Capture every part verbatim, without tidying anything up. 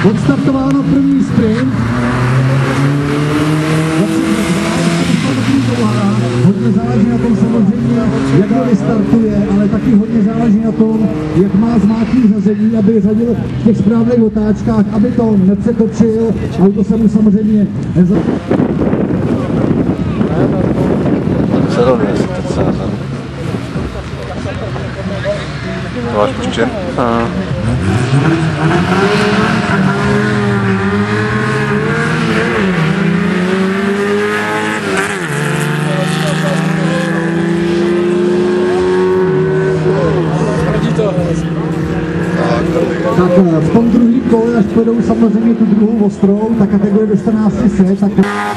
Odstartováno první sprint. Hodně záleží na tom samozřejmě, jak to vystartuje, ale taky hodně záleží na tom, jak má zmáčkný řazení, aby řadil v těch správných otáčkách, aby to nepřetočil, auto se mu samozřejmě neza... Co to je, teď se nazad. To máš puštěn? Aha. Tak v tom druhém kole, až pojedou samozřejmě tu druhou ostrou, ta kategorie do čtrnácti set, tak...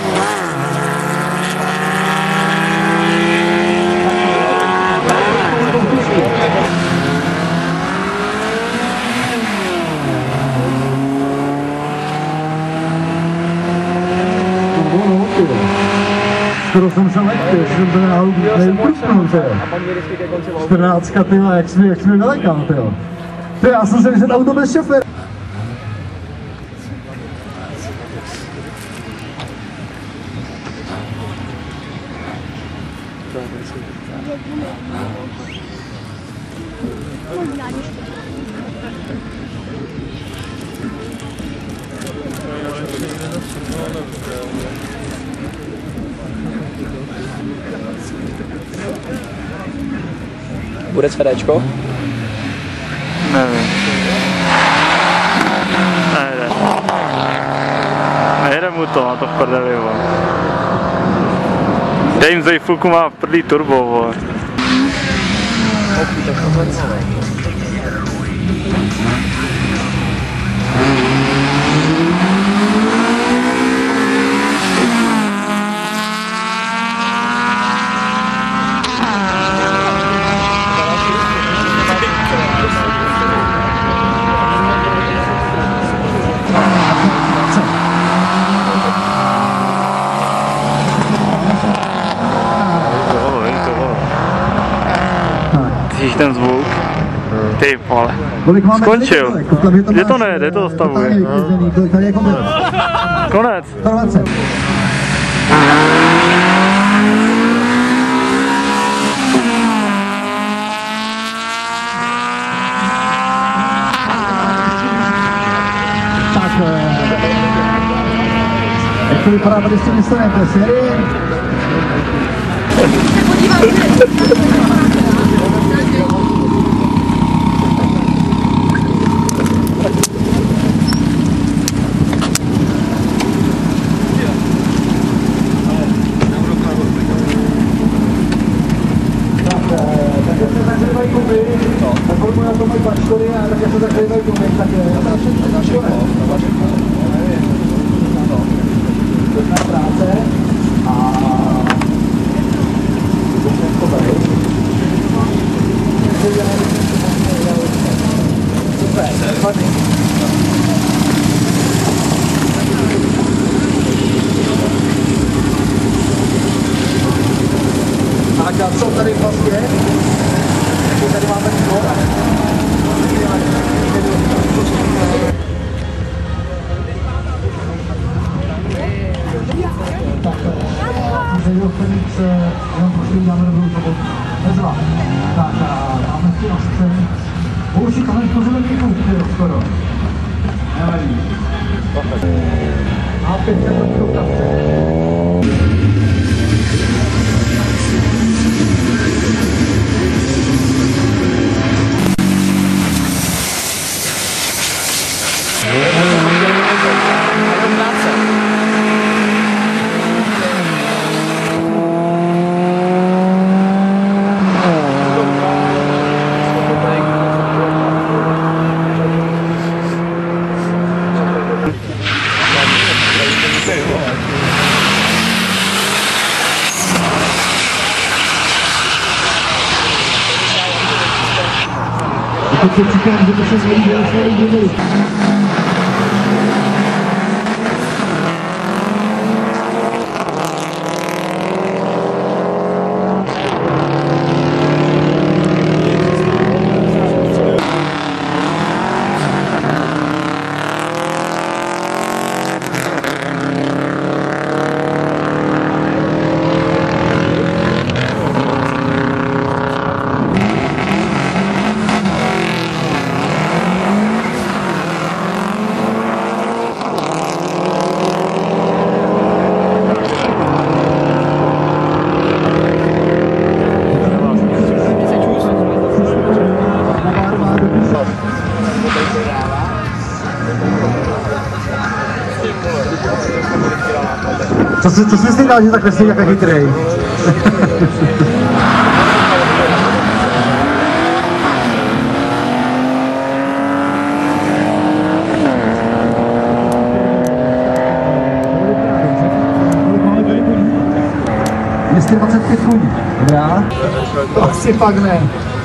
Skoro jsem se lekl, jsem to náhodou nejprůstnou, tyjo. čtrnáctka, tyjo, jak jsi mi, jak jsi mi vylekal, tyjo. Ty, já jsem se vyšel auto bez šoféra. Bude CDčko? Nevím. Nejde. Nejde mu to, má to v prdeli, vole. James Zajfulku má prdlý turbo, vole. Ten zvuk. Ty vole. Skončil. Kde to nejde, to zastavuje. Konec. Tak, jak to vypadá tady s tím výsledem té série? Tak a co tady vlastně? Tady máme skor. Tak, Zejdo Felix, jenom prosím, dáme dobrou sobotu. Nezva. Tak a dáme si na scénu. Už tam je pořádný kůl, skoro. Nevadí. A pět se to vkazce. Teď říkám, že to se zvolí dělat dělí. Co si, co si s tím dál, že tak nesmí jako chytrej? dvě dvacet pět koní. Dobrá? To asi fakt ne.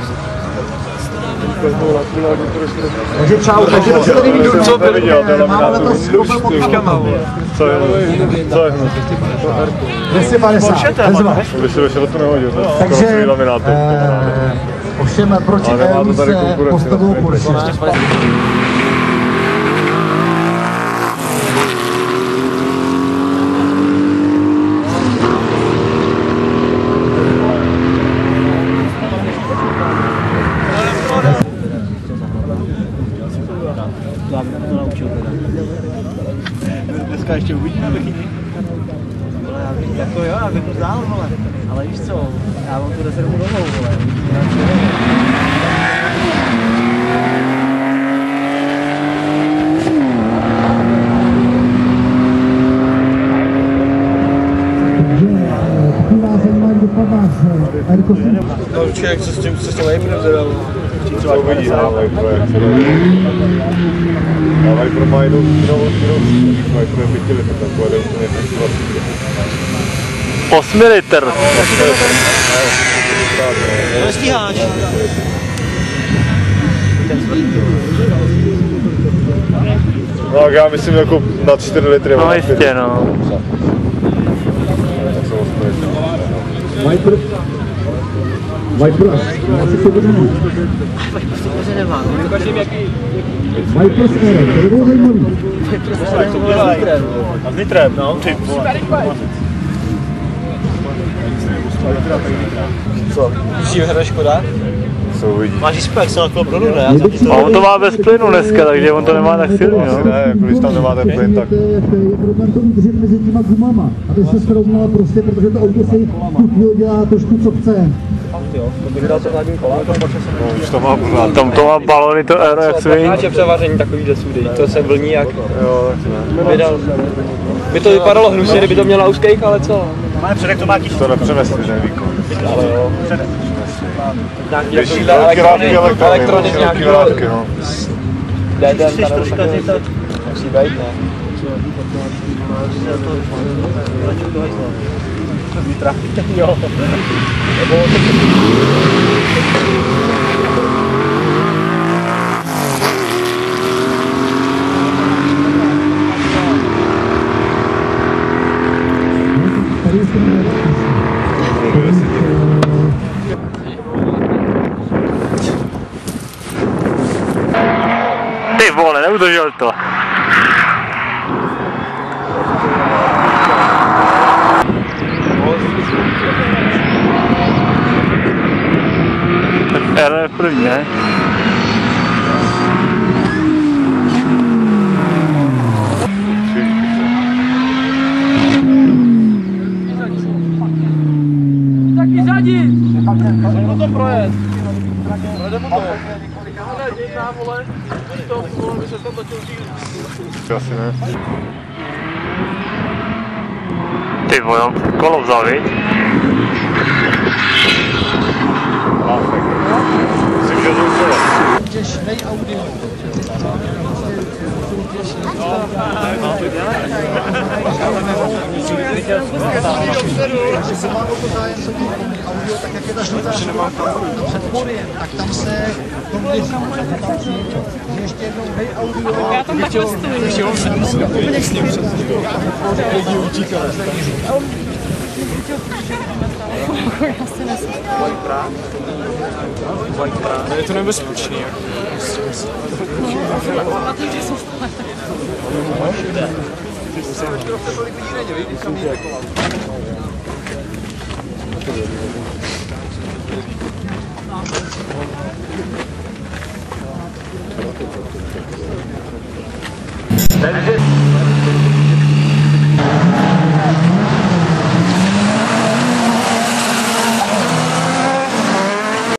Takže čau, takže to se tady vidí. Co to viděl? Máme letos koupil pod Kamou. Co je? Co je? dvě stě padesát. Když se vešel, to nehodil. Takže, ovšem proti Élu se postavil Porsche. Dneska ještě uvidíme vychytí. Jako jo, já bych to dál, vole. Ale víš co, já mám tu rezervu novou, vole. No určitě, jak se s tím, se s tím Viperem zadal. Co uvidí, no, Viper, jak se doví. A Viper má jednou jinou výrobci, Viper je pěti litr, tak pojede úplně pět. osmi litr. Nestíháš. No tak já myslím jako na čtyři litry. No jistě, no. Viper. Viper asi to bude mít. Viper s Aero, to by bylo zajímavý. A s litrem, no, ty vole. Co? Když hra Škoda? Co uvidí? Máš i spek, se na to produ, ne? A on to má bez plynu dneska, takže on to nemá tak silný, Asi no. ne, jako když tam nemáte plyn, tak... Je problém to udržet mezi těma gumama, aby se srovnala prostě, protože to auto si tu chvíli dělá trošku co chce. To bych dal to zadní kola. No, už to má pořád. Tam to má balony, to Aero jak svý. Máče převaření takovýhle sudy, to se vlní jak... Jo, tak ne. Vydal. By to vypadalo hnusně, kdyby to měl na úzkých, ale co? Máme předek to má tíž. To nepřenesli, ten výkon. Ale jo. Nějaký Větší takovýhle velký látky, elektrony, elektrony, elektrony z velký nějakého... látky, no. D D M, tady takový... Musí být, ne? Zítra. Jo. Nebo... Ty vole, neudržel to. Tak Aero je první, ne? Taky řadit! Pojďme to projet. Projedeme to. Ale děj nám, vole. Když to, vole, by se tam točil dřív. Asi ne. Ty vole, on kolo vzal, viď? Myslím, že zůstalo. Těžnej audio. Takže se má o to zájem se audio, tak jak je ta žlutá před podiem, tak tam se v tom věří, že ještě jednou hej audio. Já tam takhle stojím. Úplně s ním Lidi utíkali. Já se nesmím. Je to nebezpečný. Pamatuju, že jsou stále. Takže